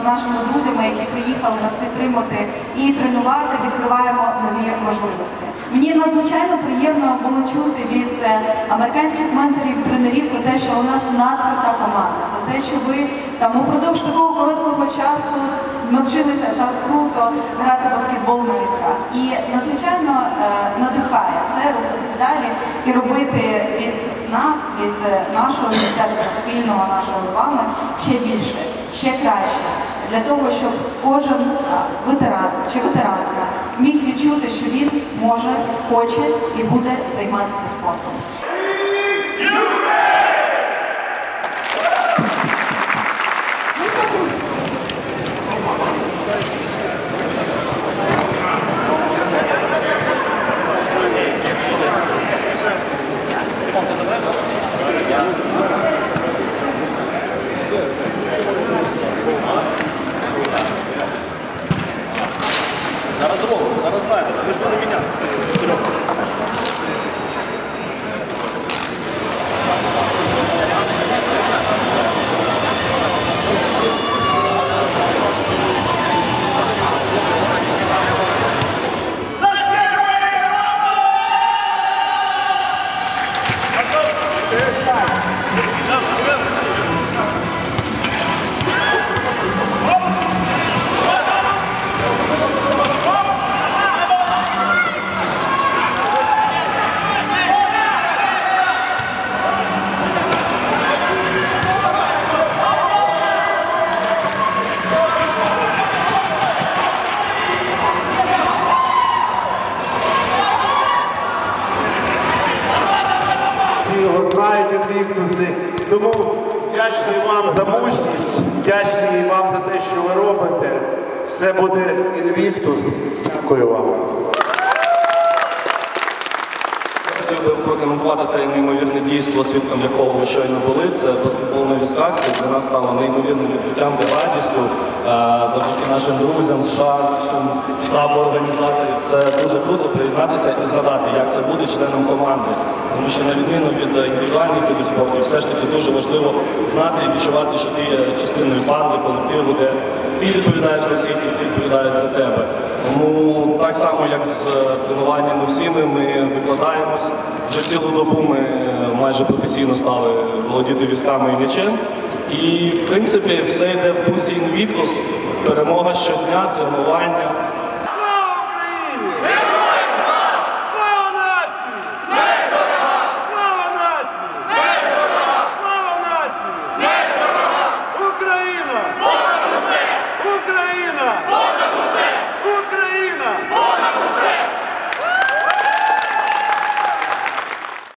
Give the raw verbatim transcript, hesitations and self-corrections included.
нашими друзями, які приїхали нас підтримати і тренувати, відкриваємо нові можливості. Мені надзвичайно приємно було чути від американських менторів, тренерів про те, що у нас надкрута команда, за те, що ви там упродовж такого короткого часу навчилися так круто грати баскетбол на візках. І надзвичайно е, надихає це рухатись далі і робити від нас, від нашого міністерства спільного, нашого з вами, ще більше, ще краще. Для того, щоб кожен ветеран чи ветеранка міг відчути, що він може, хоче і буде займатися спортом. Зараз зробимо, зараз знаєте, ви ж будете міняти, кстати, з чотирьох. Його знають Invictus. Тому вдячний вам за мужність, вдячний вам за те, що ви робите. Все буде Invictus. Дякую вам. Я хотів би прокоментувати те неймовірне дійство, свідком якого ви щойно були. Це баскетбол на візках. Це для нас стало неймовірним відкриттям та радістю. Завдяки нашим друзям, США, нашим штабу організаторів. Це дуже круто приєднатися і згадати, як це бути членом команди. Тому що на відміну від індивідуальних видів спорту, все ж таки дуже важливо знати і відчувати, що ти є частиною банди, колективу, де ти відповідаєш за всіх і всі відповідають за тебе. Тому так само, як з тренуваннями всіми, ми викладаємось. Вже цілу добу ми майже професійно стали володіти візками і м'ячем. І, в принципі, все йде в дусі Invictus. Перемога щодня, тренування. Слава Україні! Героям слава! Слава нації! Смерть ворогам! Слава нації! Смерть ворогам! Слава нації! Смерть ворогам! Україна! Понад усе! Україна!